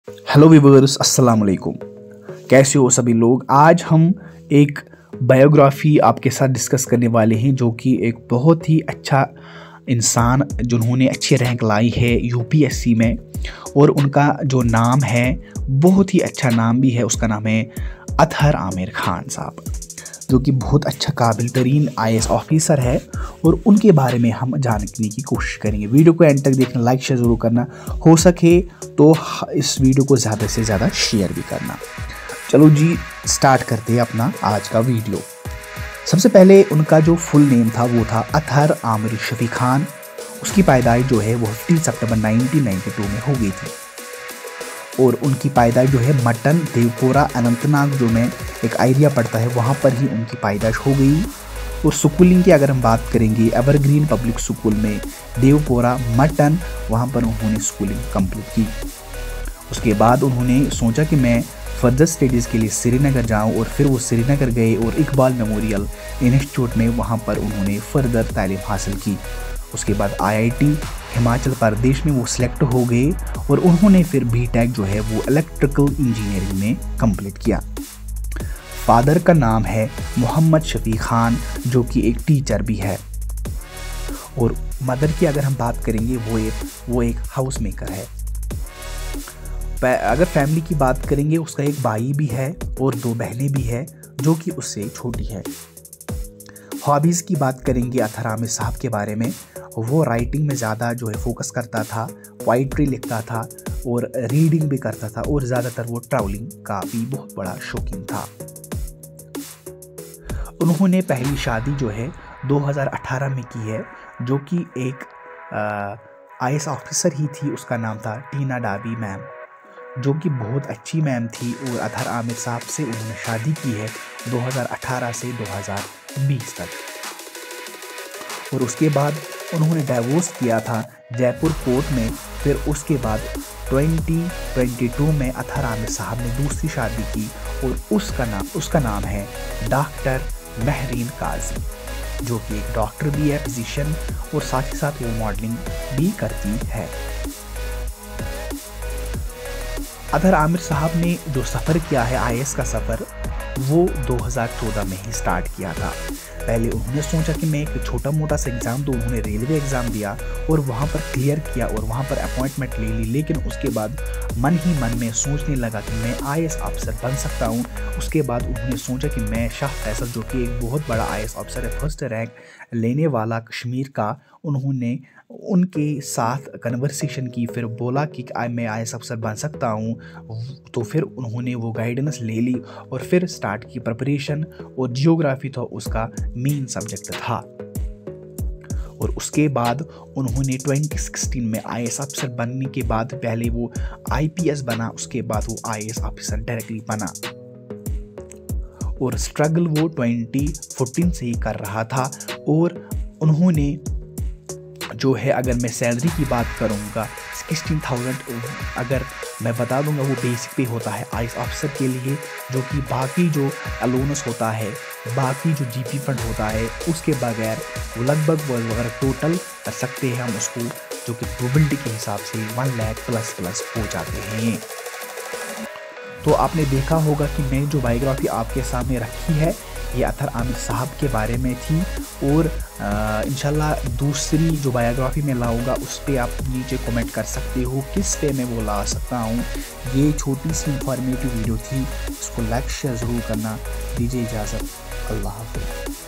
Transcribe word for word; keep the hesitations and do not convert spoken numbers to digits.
Hello viewers, अस्सलाम वालेकुम। कैसे हो सभी लोग। आज हम एक बायोग्राफी आपके साथ डिस्कस करने वाले हैं जो कि एक बहुत ही अच्छा इंसान जिन्होंने अच्छी रैंक लाई है यूपीएससी में, और उनका जो नाम है बहुत ही अच्छा नाम भी है। उसका नाम है अतहर आमिर खान साहब, जो कि बहुत अच्छा काबिल तरीन आईएएस ऑफिसर है, और उनके बारे में हम जानने की कोशिश करेंगे। वीडियो को एंड तक देखना, लाइक शेयर ज़रूर करना, हो सके तो इस वीडियो को ज़्यादा से ज़्यादा शेयर भी करना। चलो जी, स्टार्ट करते हैं अपना आज का वीडियो। सबसे पहले उनका जो फुल नेम था वो था अतहर आमिर शफी खान। उसकी पैदाइश जो है वो पंद्रह सितंबर उन्नीस सौ बानवे में हो गई थी, और उनकी पैदाइश जो है मटन देवपुरा अनंतनाग जो में एक एरिया पड़ता है वहाँ पर ही उनकी पैदाइश हो गई। और स्कूलिंग की अगर हम बात करेंगे, एवरग्रीन पब्लिक स्कूल में देवपुरा मटन, वहाँ पर उन्होंने स्कूलिंग कंप्लीट की। उसके बाद उन्होंने सोचा कि मैं फर्दर स्टडीज़ के लिए श्रीनगर जाऊँ, और फिर वो श्रीनगर गए और इकबाल मेमोरियल इंस्टीट्यूट में वहाँ पर उन्होंने फर्दर तालीम हासिल की। उसके बाद आईआईटी हिमाचल प्रदेश में वो सिलेक्ट हो गए, और उन्होंने फिर बीटेक जो है वो इलेक्ट्रिकल इंजीनियरिंग में कंप्लीट किया। फादर का नाम है मोहम्मद शफी खान, जो कि एक टीचर भी है, और मदर की अगर हम बात करेंगे वो एक वो एक हाउस मेकर है। अगर फैमिली की बात करेंगे, उसका एक भाई भी है और दो बहनें भी है जो कि उससे छोटी है। हॉबीज़ की बात करेंगे अतहर आमिर साहब के बारे में, वो राइटिंग में ज़्यादा जो है फोकस करता था, पोइट्री लिखता था और रीडिंग भी करता था, और ज़्यादातर वो ट्रैवलिंग का भी बहुत बड़ा शौकीन था। उन्होंने पहली शादी जो है दो हज़ार अठारह में की है, जो कि एक आईएएस ऑफिसर ही थी। उसका नाम था टीना डाबी मैम, जो कि बहुत अच्छी मैम थी, और अतहर आमिर साहब से उन्होंने शादी की है दो हज़ार अठारह से दो हज़ार बीस तक। और उसके बाद उन्होंने डाइवोर्स किया था जयपुर कोर्ट में। फिर उसके बाद दो हज़ार बाईस में अतहर आमिर साहब ने दूसरी शादी की, और उसका नाम उसका नाम है डॉक्टर महरीन काजी, जो कि एक डॉक्टर भी है, फिजिशियन, और साथ ही साथ वो मॉडलिंग भी करती है। अतहर आमिर साहब ने जो सफ़र किया है आईएएस का सफ़र, वो दो हज़ार चौदह में ही स्टार्ट किया था। पहले उन्होंने सोचा कि मैं एक छोटा मोटा सा एग्ज़ाम दूँ, उन्होंने रेलवे एग्ज़ाम दिया और वहाँ पर क्लियर किया और वहाँ पर अपॉइंटमेंट ले ली। लेकिन उसके बाद मन ही मन में सोचने लगा कि मैं आईएएस ऑफिसर बन सकता हूँ। उसके बाद उन्होंने सोचा कि मैं शाह फैसल, जो कि एक बहुत बड़ा आईएएस ऑफिसर है, फर्स्ट रैंक लेने वाला कश्मीर का, उन्होंने उनके साथ कन्वर्सेशन की। फिर बोला कि मैं आईएएस अफसर बन सकता हूँ, तो फिर उन्होंने वो गाइडेंस ले ली और फिर स्टार्ट की प्रिपरेशन। और जियोग्राफी तो उसका मेन सब्जेक्ट था। और उसके बाद उन्होंने दो हज़ार सोलह में आईएएस अफसर बनने के बाद पहले वो आईपीएस बना, उसके बाद वो आईएएस ऑफिसर डायरेक्टली बना। और स्ट्रगल वो दो हज़ार चौदह से ही कर रहा था। और उन्होंने जो है, अगर मैं सैलरी की बात करूंगा, सोलह हज़ार अगर मैं बता दूंगा, वो बेसिक पे होता है आईएएस ऑफिसर के लिए, जो कि बाकी जो अलोनेंस होता है, बाकी जो जीपी फंड होता है, उसके बगैर वो लगभग वो अगर टोटल कर सकते हैं हम उसको, जो कि प्रोबेबिलिटी के हिसाब से वन लाख प्लस प्लस हो जाते हैं। तो आपने देखा होगा कि मैं जो बायोग्राफी आपके सामने रखी है ये अतहर आमिर साहब के बारे में थी। और इंशाल्लाह दूसरी जो बायोग्राफी में लाऊंगा उस पर आप नीचे कमेंट कर सकते हो किस पे मैं वो ला सकता हूँ। ये छोटी सी इंफॉर्मेटिव वीडियो थी, इसको लाइक शेयर ज़रूर करना। दीजिए इजाज़त, अल्लाह हाफ़िज़।